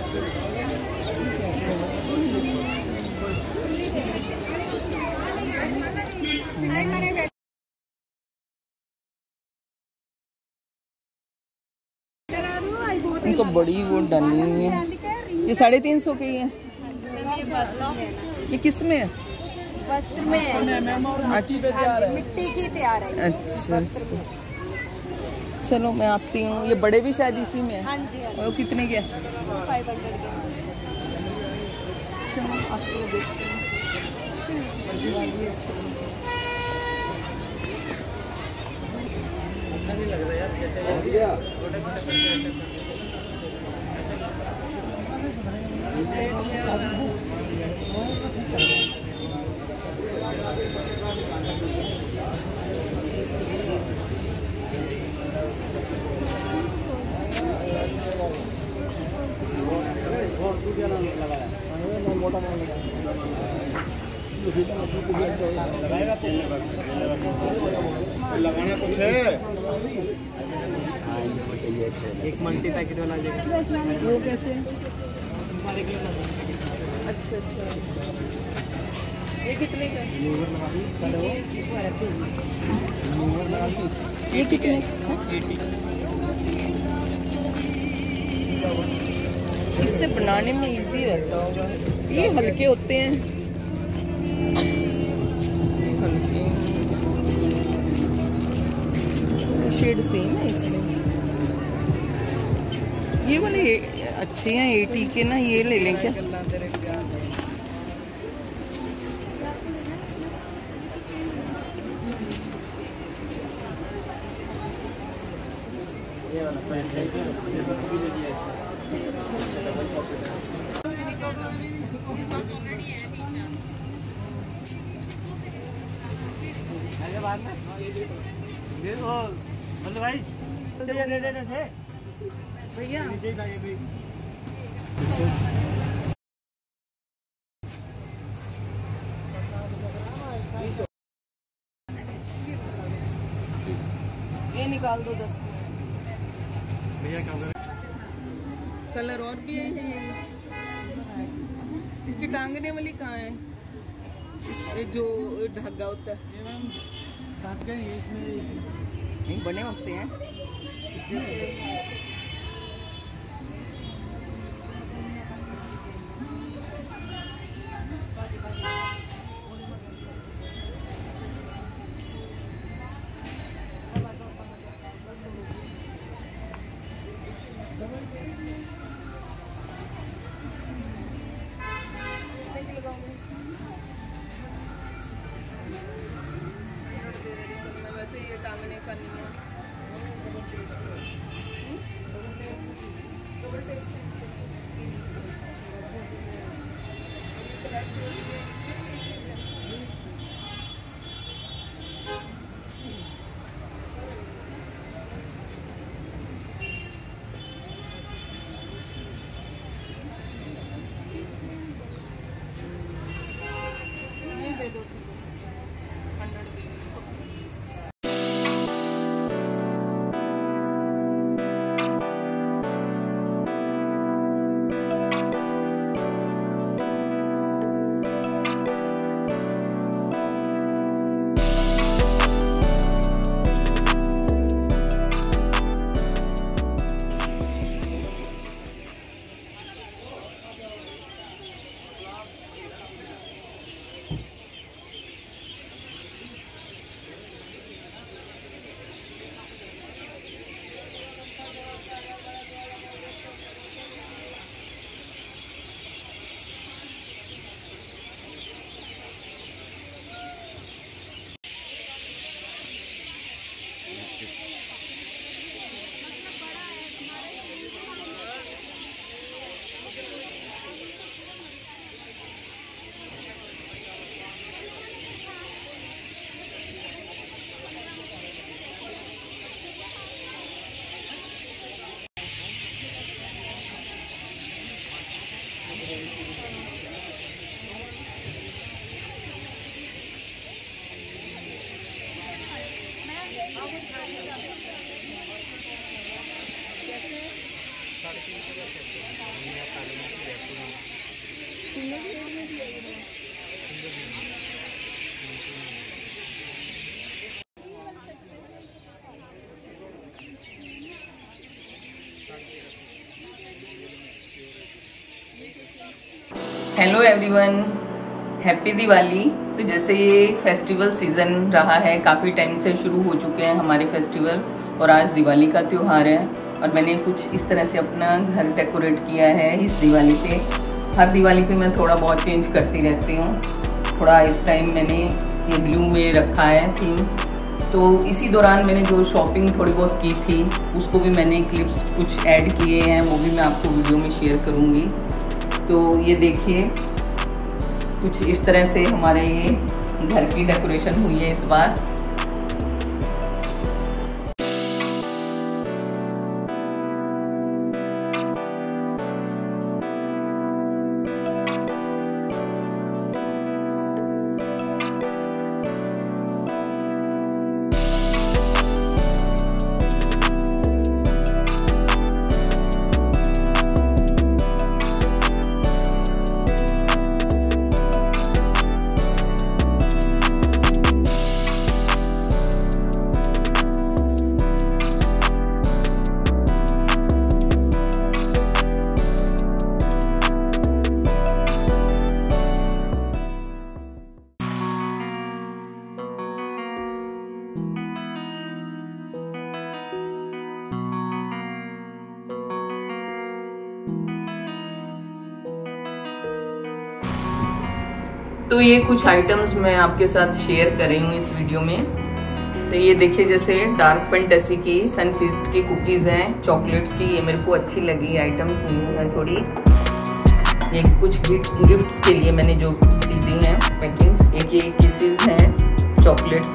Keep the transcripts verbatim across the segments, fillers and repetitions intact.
इनको बड़ी वो डालनी है। ये साढ़े तीन सौ की है। ये किस में है? वस्त्र में है। मिट्टी की तैयार है। अच्छा अच्छा, चलो मैं आती हूँ। ये बड़े भी शायद इसी में है। हाँ जी, हाँ जी। वो कितने के? फाइव हंड्रेड के। चलो आती हूँ, देखते हैं। नहीं लग रहा यार, लगाना कुछ है। एक मल्टी पैकेट वाला वो कैसे? अच्छा अच्छा, ये कितने का? ये कितने? इससे बनाने में इजी रहता होगा। ये हल्के होते हैं, हल्के शेड सेम है इसमें। ये वाले अच्छे हैं एटी के ना, ये ले लें क्या? भाई भैया ये निकाल दो दस पीस भैया। कलर और भी है ये। इसकी टांगने वाली कहाँ है? इस जो धागा होता है धागा इसमें नहीं बने होते हैं इसलिए। वैसे ये टांगने का नहीं है। ये दे दो हंड्रेड दे दो। साढ़े तीन हेलो एवरीवन, हैप्पी दिवाली। तो जैसे ये फेस्टिवल सीज़न रहा है, काफ़ी टाइम से शुरू हो चुके हैं हमारे फेस्टिवल और आज दिवाली का त्यौहार है और मैंने कुछ इस तरह से अपना घर डेकोरेट किया है इस दिवाली पे। हर दिवाली पे मैं थोड़ा बहुत चेंज करती रहती हूँ। थोड़ा इस टाइम मैंने ये ब्लू में रखा है थीम, तो इसी दौरान मैंने जो शॉपिंग थोड़ी बहुत की थी उसको भी मैंने क्लिप्स कुछ ऐड किए हैं, वो भी मैं आपको वीडियो में शेयर करूँगी। तो ये देखिए कुछ इस तरह से हमारे ये घर की डेकोरेशन हुई है इस बार। तो ये कुछ आइटम्स मैं आपके साथ शेयर कर रही हूँ इस वीडियो में। तो ये देखिए, जैसे डार्क फैंटेसी की सनफीस्ट की कुकीज़ हैं, चॉकलेट्स की, ये मेरे को अच्छी लगी आइटम्स, न्यू है थोड़ी। ये कुछ गिफ्ट्स के लिए मैंने जो चीज़ें हैं पैकिंग्स, एक ये किसेस हैं चॉकलेट्स,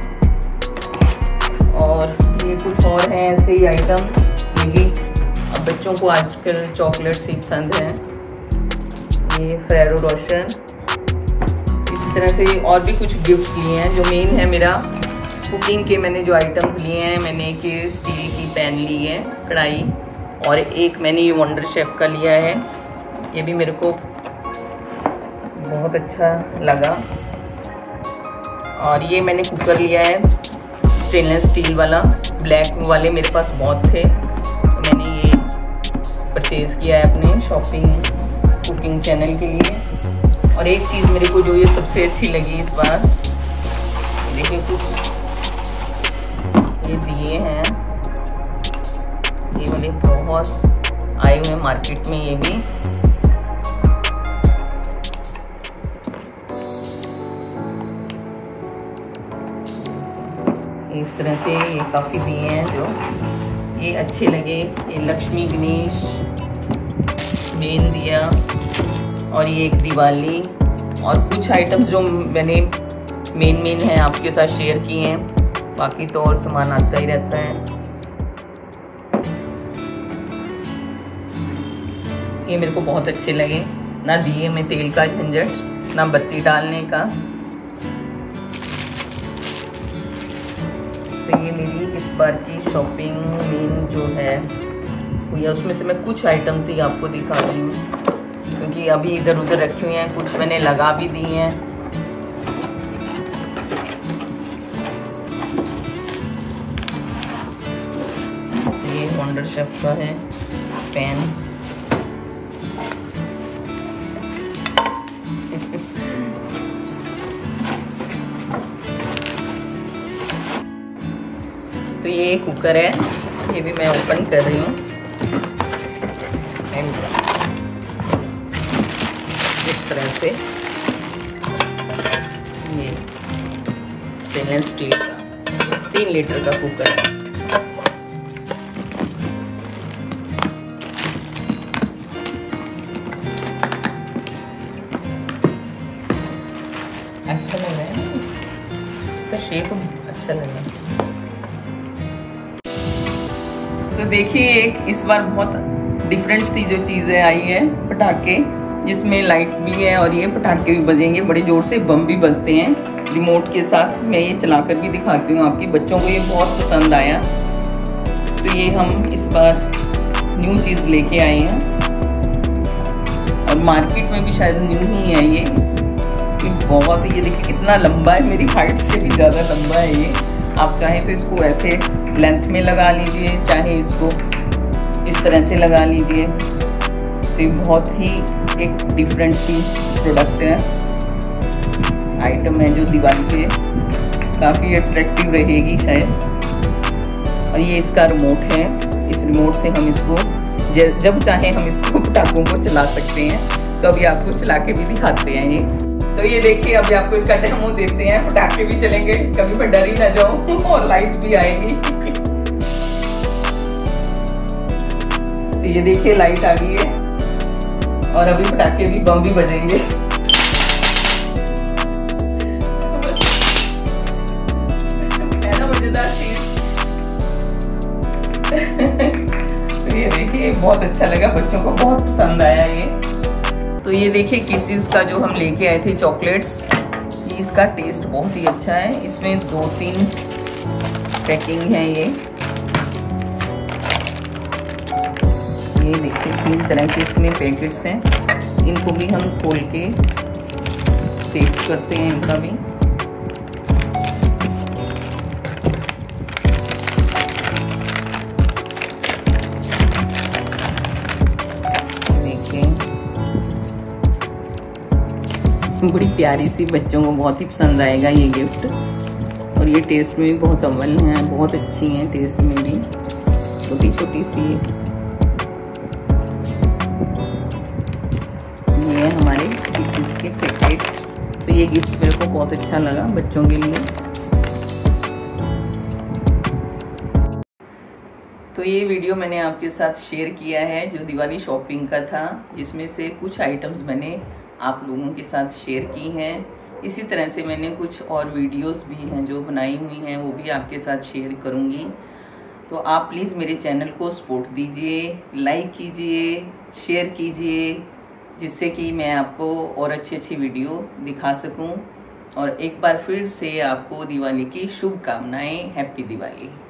और ये कुछ और हैं ऐसे ही आइटम्स। ये भी अब बच्चों को आजकल चॉकलेट्स ही पसंद हैं। ये फेरो रोशन, इसी तरह से और भी कुछ गिफ्ट्स लिए हैं। जो मेन है मेरा कुकिंग के मैंने जो आइटम्स लिए हैं, मैंने एक स्टील की पैन ली है, कढ़ाई, और एक मैंने ये वंडर शेफ का लिया है। ये भी मेरे को बहुत अच्छा लगा। और ये मैंने कुकर लिया है स्टेनलेस स्टील वाला, ब्लैक वाले मेरे पास बहुत थे, तो मैंने ये परचेज़ किया है अपने शॉपिंग कुकिंग चैनल के लिए। और एक चीज़ मेरे को जो ये सबसे अच्छी लगी इस बार, देखिए कुछ ये दिए हैं, ये वाले बहुत आए हुए हैं मार्केट में। ये भी इस तरह से ये काफ़ी दिए हैं जो ये अच्छे लगे। ये लक्ष्मी गणेश मेन दिया, और ये एक दिवाली, और कुछ आइटम्स जो मैंने मेन मेन हैं आपके साथ शेयर किए हैं, बाकी तो और सामान आता ही रहता है। ये मेरे को बहुत अच्छे लगे, ना दिए में तेल का झंझट, ना बत्ती डालने का। तो ये मेरी इस बार की शॉपिंग मेन जो है हुई, उसमें से मैं कुछ आइटम्स ही आपको दिखा रही हूँ, क्योंकि अभी इधर उधर रखी हुई हैं, कुछ मैंने लगा भी दी हैं। ये वंडर शेफ का है पैन। तो ये कुकर है, ये भी मैं ओपन कर रही हूँ। इस तरह से ये स्टेनलेस स्टील का तीन लीटर का कुकर है। अच्छा लग रहा है, इसका शेप अच्छा लग रहा है। तो देखिए, एक इस बार बहुत डिफरेंट सी जो चीज़ें आई है, पटाखे, जिसमें लाइट भी है और ये पटाखे भी बजेंगे, बड़े ज़ोर से बम भी बजते हैं रिमोट के साथ। मैं ये चलाकर भी दिखाती हूँ, आपके बच्चों को ये बहुत पसंद आया। तो ये हम इस बार न्यू चीज़ लेके आए हैं और मार्केट में भी शायद न्यू ही है ये। कि बहुत, ये देखिए कितना लंबा है, मेरी हाइट से भी ज़्यादा लंबा है ये। आप चाहें तो इसको ऐसे लेंथ में लगा लीजिए, चाहे इसको इस तरह से लगा लीजिए। तो ये बहुत ही एक डिफरेंट सी प्रोडक्ट है, आइटम है जो दिवाली पे काफ़ी अट्रैक्टिव रहेगी शायद। और ये इसका रिमोट है, इस रिमोट से हम इसको जब चाहें हम इसको पटाखों को चला सकते हैं। तो अभी आपको चला के भी दिखाते हैं ये। तो ये देखिए अभी आपको इसका डेमो देते हैं, पटाखे भी चलेंगे, कभी मैं डर ही ना जाऊं और लाइट भी आएगी। तो ये देखिए लाइट आ गई है और अभी पटाखे भी, बम भी बजेंगे। है ना मजेदार चीज। तो ये देखिए बहुत अच्छा लगा, बच्चों को बहुत पसंद आया ये। तो ये देखिए किसीज का जो हम लेके आए थे चॉकलेट्स, इसका टेस्ट बहुत ही अच्छा है। इसमें दो तीन पैकिंग है ये ये देखिए तीन तरह के इसमें पैकेट्स हैं। इनको भी हम खोल के टेस्ट करते हैं इनका भी। बड़ी प्यारी सी, बच्चों को बहुत ही पसंद आएगा ये गिफ्ट। और ये टेस्ट में भी बहुत अव्वल हैं, बहुत अच्छी हैं टेस्ट में भी, छोटी छोटी सी। ये है हमारे किसीज के पैकेट। तो ये गिफ्ट मेरे को बहुत अच्छा लगा बच्चों के लिए। तो ये वीडियो मैंने आपके साथ शेयर किया है जो दिवाली शॉपिंग का था, जिसमें से कुछ आइटम्स मैंने आप लोगों के साथ शेयर की हैं। इसी तरह से मैंने कुछ और वीडियोस भी हैं जो बनाई हुई हैं, वो भी आपके साथ शेयर करूंगी। तो आप प्लीज़ मेरे चैनल को सपोर्ट दीजिए, लाइक कीजिए, शेयर कीजिए, जिससे कि मैं आपको और अच्छी अच्छी वीडियो दिखा सकूं। और एक बार फिर से आपको दिवाली की शुभकामनाएं। हैप्पी दिवाली।